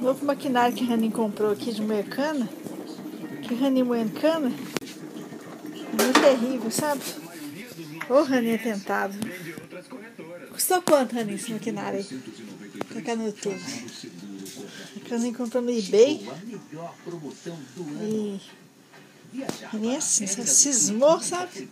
Novo maquinário que a Rani comprou aqui de moer cana. Que Rani moendo cana. Muito terrível, sabe? Ô, Rani é tentado. Custou quanto, Rani, esse maquinário aí? Colocar no YouTube. A Rani comprou no eBay. E Rani é assim, só cismou, sabe?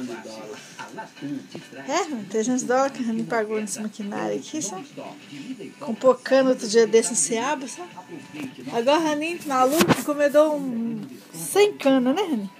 $300 que a Rani pagou nesse maquinário aqui, sabe? Comprou cana outro dia desse em Ceaba, sabe? Agora a Rani, maluco, encomendou 100 cana, né, Rani?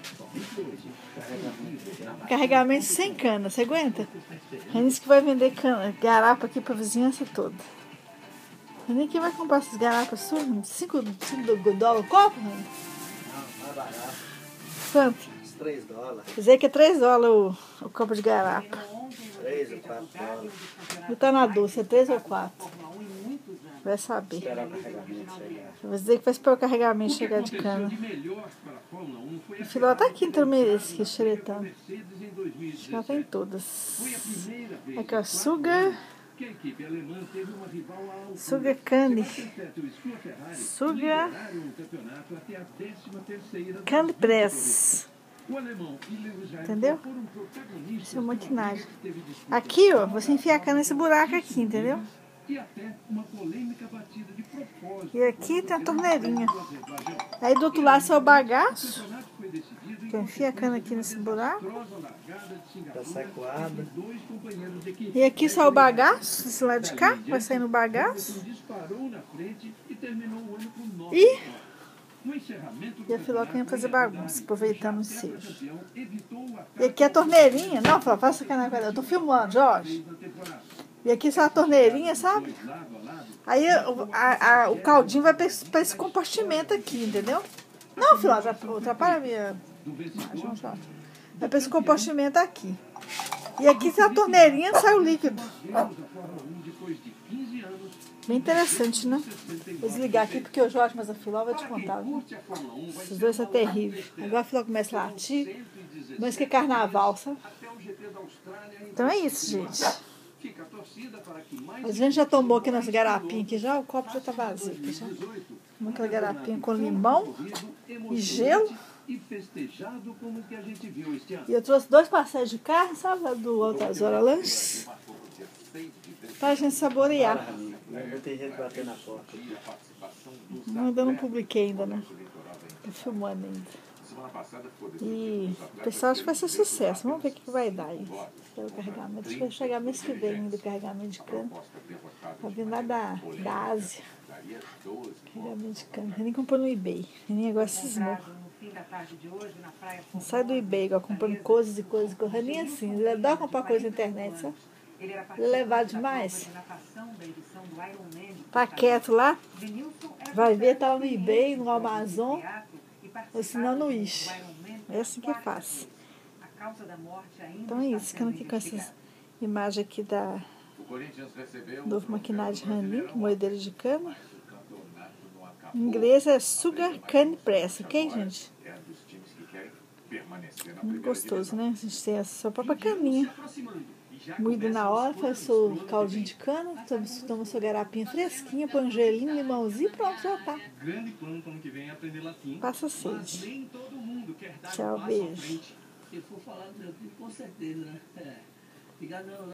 Carregamento sem cana, você aguenta? Rani disse que vai vender cana, garapa aqui pra vizinhança toda. Rani que vai comprar essas garapas suas? $5 o copo, Rani? Não, mais barato. Quanto? Uns $3. Quer dizer que é $3 o copo de garapa. 3 ou 4 dólares. E tá na dúvida, 3 ou 4? Vai saber. Esperar o carregamento chegar. Vai dizer que vai esperar o carregamento chegar de cana. O filó tá aqui então esse aqui, xeretando. Já tem todas. Aqui, ó, Sugar Candy. Sugar Candy Press. Entendeu? Esse é o maquinário. Aqui, ó, você enfia a cana nesse buraco aqui, entendeu? E aqui tem a torneirinha. Aí do outro lado é o bagaço. Que enfia a cana aqui nesse buraco. Tá sacoada. E aqui só o bagaço, desse lado de cá, vai sair no bagaço. E a Filoquinha fazer bagunça, aproveitando o sejo. E aqui a torneirinha. Não, faça sacanagem. Eu tô filmando, Jorge. E aqui só a torneirinha, sabe? Aí o caldinho vai para esse compartimento aqui, entendeu? Não, filho, atrapalha a minha imagem, Jorge. Vai para esse compartimento aqui. E aqui tem a torneirinha, sai o líquido. Bem interessante, né? Vou desligar aqui porque o Jorge, mas a Filó vai te contar, viu? Esses dois são terríveis. Agora a Filó começa a latir. Mas que carnaval, sabe? Então é isso, gente. A gente já tomou aqui nas garapinhas, aqui já o copo já tá vazio. Aqui já. Tomou aquela garapinha com limão e gelo. E eu trouxe 2 pastéis de carne, sabe? Do Altas Horas Lanches. Pra gente saborear. Tem gente batendo na porta. Não, ainda não publiquei ainda, né? Tô filmando ainda. E o pessoal acha que vai ser sucesso. Vamos ver o que vai dar aí. O carregamento. Acho que vai chegar mês que vem ainda o carregamento de cana. Tá vindo lá da Ásia. Carregamento de cana. Eu nem comprou no eBay. Eu agora cismou. Não sai do eBay, igual comprando coisas e coisas. Nem assim. Ele adora comprar coisa na internet, sabe? Ele é levado demais. Tá quieto lá. Vai ver, tá lá no eBay, no Amazon. Ou senão no Wish. É assim que faz. Então é isso. Ficando aqui com essas imagens aqui da novo maquinário de Rani, moedeira de cana. Em inglês é Sugar Cane Press, ok, gente? Muito gostoso, né? A gente tem a sua própria caninha. Moído na hora, faz seu caldinho de cana, toma sua garapinha fresquinha, põe um gelinho, limãozinho e pronto, já tá. Passa sede. Tchau, beijo.